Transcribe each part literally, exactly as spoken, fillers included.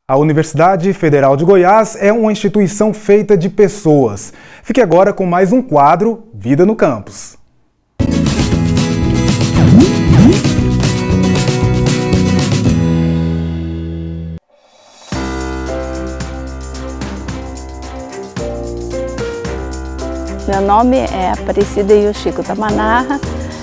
A Universidade Federal de Goiás é uma instituição feita de pessoas. Fique agora com mais um quadro Vida no Campus. Meu nome é Aparecida Yoshiko Tamanaha,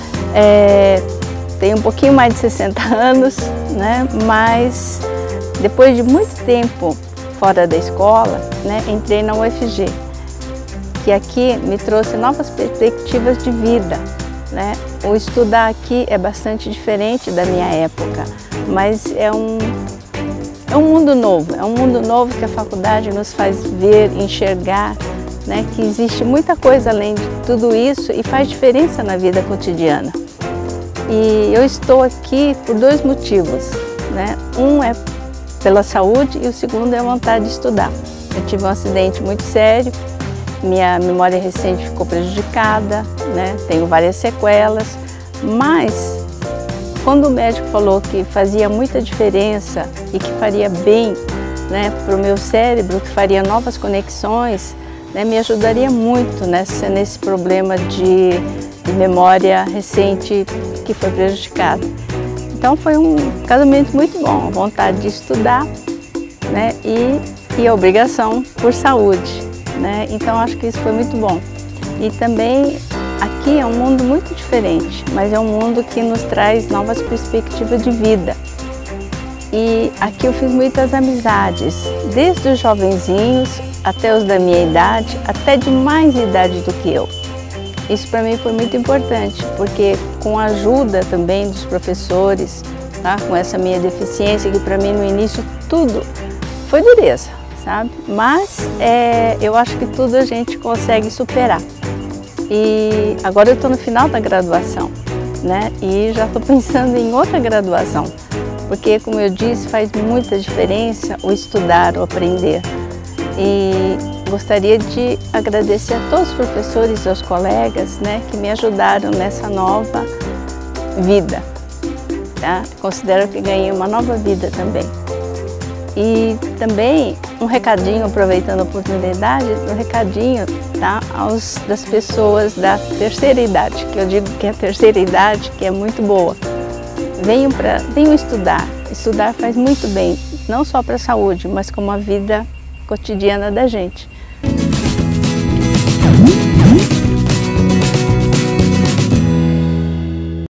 é, tenho um pouquinho mais de sessenta anos, né, mas depois de muito tempo fora da escola, né, entrei na U F G, que aqui me trouxe novas perspectivas de vida, né. O estudar aqui é bastante diferente da minha época, mas é um, é um mundo novo, é um mundo novo que a faculdade nos faz ver, enxergar, né, que existe muita coisa além de tudo isso e faz diferença na vida cotidiana. E eu estou aqui por dois motivos, né? Um é pela saúde e o segundo é a vontade de estudar. Eu tive um acidente muito sério, minha memória recente ficou prejudicada, né? Tenho várias sequelas, mas quando o médico falou que fazia muita diferença e que faria bem, né, para o meu cérebro, que faria novas conexões, né, me ajudaria muito nesse, nesse problema de, de memória recente que foi prejudicada. Então foi um casamento muito bom, a vontade de estudar, né, e, e a obrigação por saúde, né? Então acho que isso foi muito bom. E também aqui é um mundo muito diferente, mas é um mundo que nos traz novas perspectivas de vida. E aqui eu fiz muitas amizades, desde os jovenzinhos até os da minha idade, até de mais idade do que eu. Isso para mim foi muito importante, porque com a ajuda também dos professores, tá? Com essa minha deficiência, que para mim no início tudo foi dureza, sabe? Mas é, eu acho que tudo a gente consegue superar. E agora eu estou no final da graduação, né? E já estou pensando em outra graduação, porque, como eu disse, faz muita diferença o estudar, o aprender. E gostaria de agradecer a todos os professores e aos colegas, né, que me ajudaram nessa nova vida. Tá? Considero que ganhei uma nova vida também. E também um recadinho, aproveitando a oportunidade, um recadinho, tá, aos, das pessoas da terceira idade, que eu digo que é a terceira idade, que é muito boa. Venham, pra, venham estudar. Estudar faz muito bem, não só para a saúde, mas como a vida cotidiana da gente.